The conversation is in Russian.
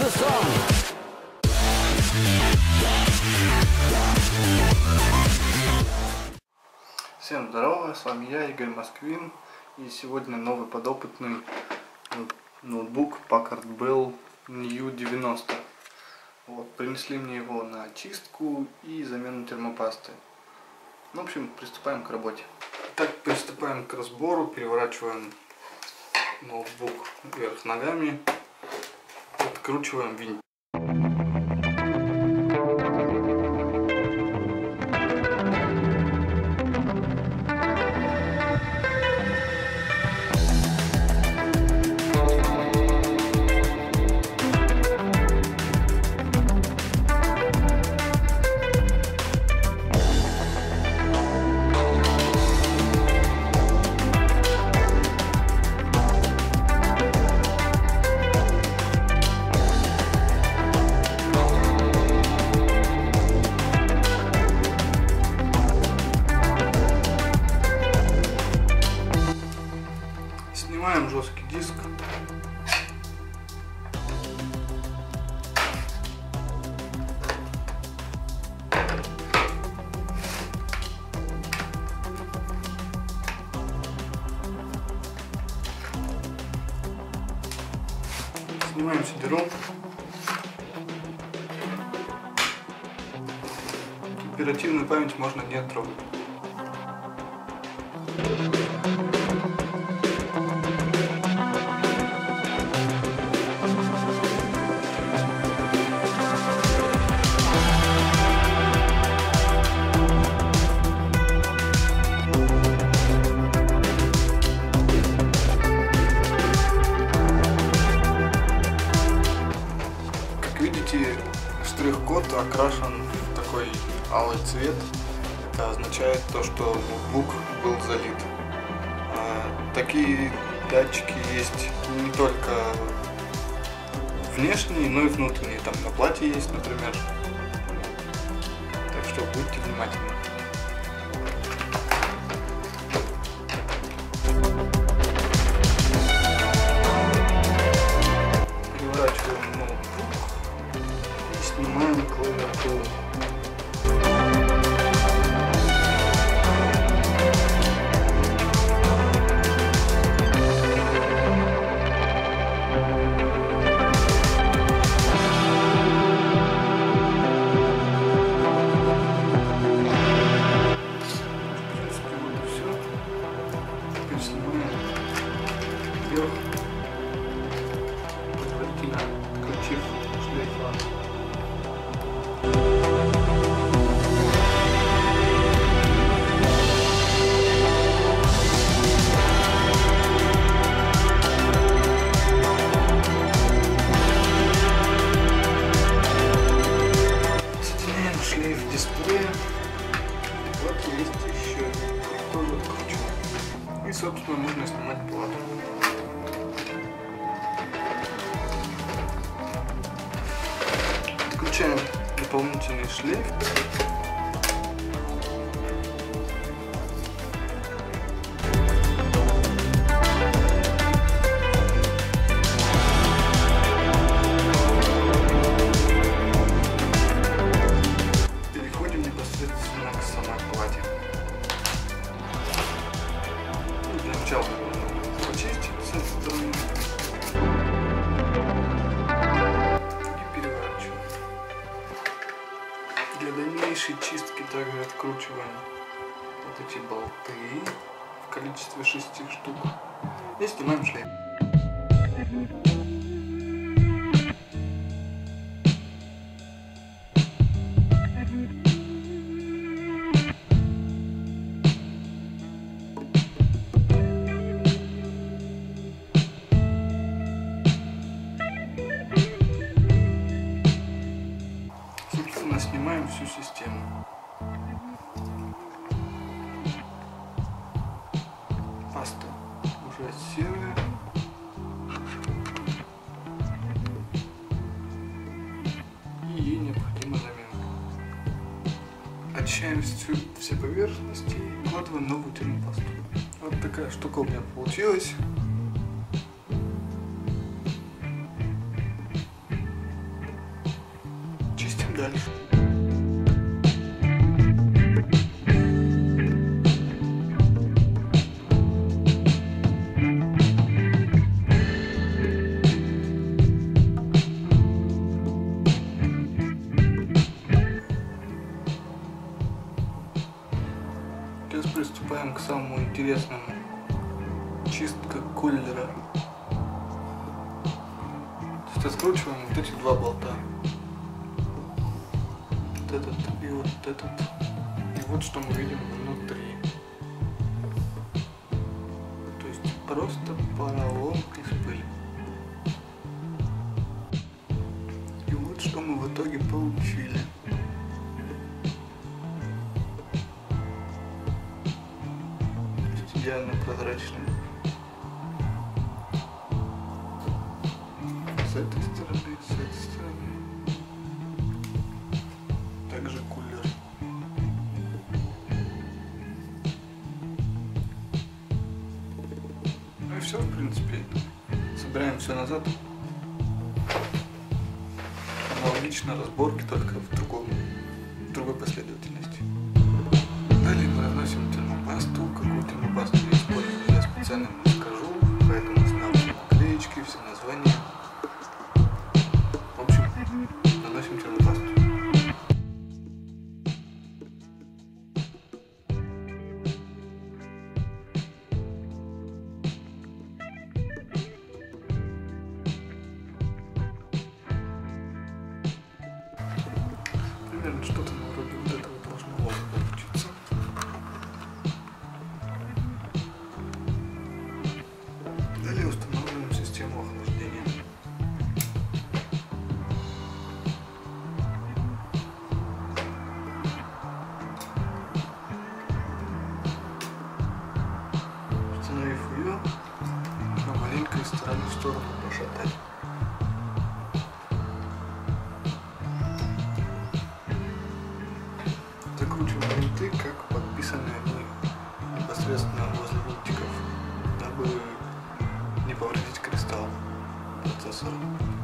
the song. Всем здорово, с вами я, Игорь Москвин, и сегодня новый подопытный ноутбук Packard Bell New 90. Вот, принесли мне его на очистку и замену термопасты. В общем, приступаем к работе. Так, приступаем к разбору, переворачиваем ноутбук вверх ногами, откручиваем винт. Снимаем жесткий диск. Снимаем CD-ROM. Оперативную память можно не трогать. Видите, штрих-код окрашен в такой алый цвет. Это означает то, что ноутбук был залит. Такие датчики есть не только внешние, но и внутренние. Там на плате есть, например. Так что будьте внимательны. Переворачиваем ноутбук. Снимаем клавиатуру. В принципе, вот и все. Теперь снимаем вверх, предварительно открутив шлейфа. Соединяем шлейф дисплея. Вот есть еще тоже откручиваем. И, собственно, можно снимать плату. Включаем дополнительный шлейф. Переходим непосредственно к самой плате. Для начала нужно почистить с этой стороны. Для дальнейшей чистки также откручиваем вот эти болты в количестве 6 штук и снимаем шлейф. Собственно, снимаем всю систему. Паста уже серая. И ей необходима замена. Очищаем все поверхности и вкладываем новую термопасту. Вот такая штука у меня получилась. дальше. Сейчас приступаем к самому интересному. Чистка кулера. Сейчас скручиваем вот эти два болта. Вот этот и вот этот. И вот что мы видим внутри. То есть просто поролон из пыли. И вот что мы в итоге получили. Идеально прозрачный. С этой стороны, с этой стороны. Также кулер. Ну и все, в принципе. Собираем все назад. Аналогично разборке, только в другой последовательности. Далее мы наносим термопасту. Какую термопасту я использую, я специально не скажу, поэтому снял все наклеечки, все названия. В общем, наносим термопасту. Примерно что-то вроде вот этого должно получиться. Далее устанавливаем систему охлаждения. Установив ее, нужно маленько из стороны в сторону пошатать. Закручиваем винты, как подписаны они непосредственно возле винтиков, дабы не повредить кристалл процессора.